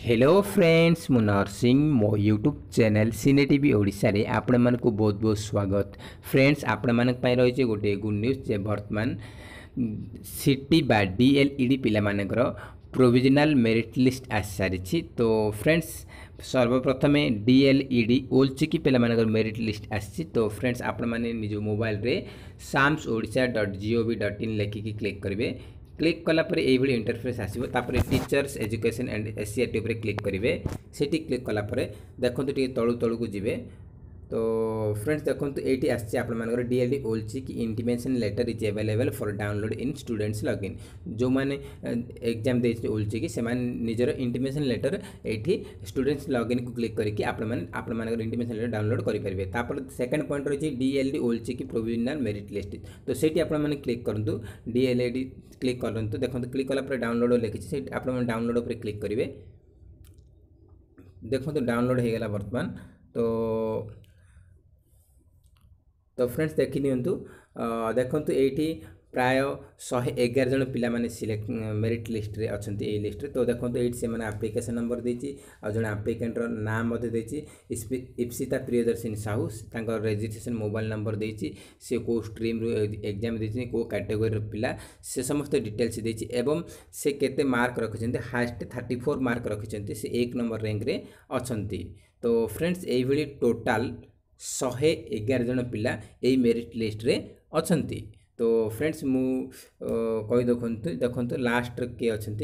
Hello friends मु नरसिंह मो YouTube channel cine TV Odisha रे आपण मन को बहुत बहुत स्वागत। फ्रेंड्स आपण मन पई रही गोटे गुड न्यूज जे वर्तमान सिटी बा डीएलईडी पिला मानकर प्रोविजनल मेरिट लिस्ट आसी सारी। तो फ्रेंड्स सर्वप्रथम डीएलईडी ओलचिकी पिला मानकर मेरिट लिस्ट आसी। तो फ्रेंड्स आपण माने निज मोबाइल रे samsodisha.gov.in लेखिकी क्लिक करेंगे। क्लिक कलापर ये इंटरफेस आसो टीचर्स एजुकेशन एंड एससीईआरटी उपर क्लिक करेंगे। सेठी क्लिक कलापर देखो तलू तलू को जीवे। तो फ्रेंड्स देखो ये आसी आपर DElEd Olchiki intimation letter is available for download in students login. जो मैंने एग्जाम दे ओलचिकी से निजर इंटीमेशन लेटर ये स्टूडेंट्स लॉगिन को क्लिक करके आप इंटीमेशन लेटर डाउनलोड करेंगे। तापर सेकंड पॉइंट रही DElEd Olchiki provisional merit list. तो सेठी आप क्लिक करूँ डीएलईडी क्लिक करूँ। देखो क्लिक कलापर डाउनलोड लिखी आप डाउनलोड उपर क्लिक करेंगे। देखो डाउनलोड हो गला वर्तमान। तो फ्रेंड्स देखी नियंतु देखो ये प्राय 111 जन पिला माने सिलेक्ट मेरिट लिस्ट रे अछंती ए लिस्ट रे। तो देखो ये से माने एप्लिकेशन नंबर देछि आ जण एप्लिकेंट रो नाम मते देछि इप्सिता प्रियदर्शिनी साहू तांकर रजिस्ट्रेशन मोबाइल नंबर देछि से को स्ट्रीम रो एग्जाम देछि को कैटेगरी रो पिला से समस्त डिटेल्स देछि एवं से केते मार्क रखिसंती हाईएस्ट 34 मार्क रखिसंती से 1 नंबर रैंक रे अछंती। तो फ्रेंड्स एई भली टोटल 111 जन पिला एई मेरिट लिस्ट रे अछंती। तो फ्रेंड्स मु कहि देखंतु लास्ट के अछंती।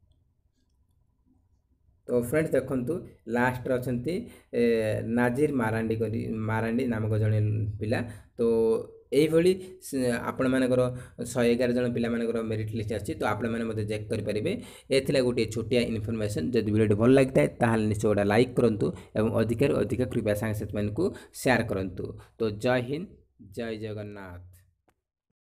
तो फ्रेंड्स देखंतु लास्ट रे अछंती नाजिर मारांडी नामक जने पिला। तो यही भली आपण मानकर 111 जन पिला मानकर मेरिट लिस्ट आछि। तो आपण माने मते चेक करि परिबे। एथिला गोटे छोटिया इन्फॉर्मेशन जदि वीडियो भल लागता है ताहाल निश्चय गोटा लाइक करंतु एवं अधिक कृपया सांग साथी मानकु शेयर करंतु। तो जय हिंद जय जगन्नाथ।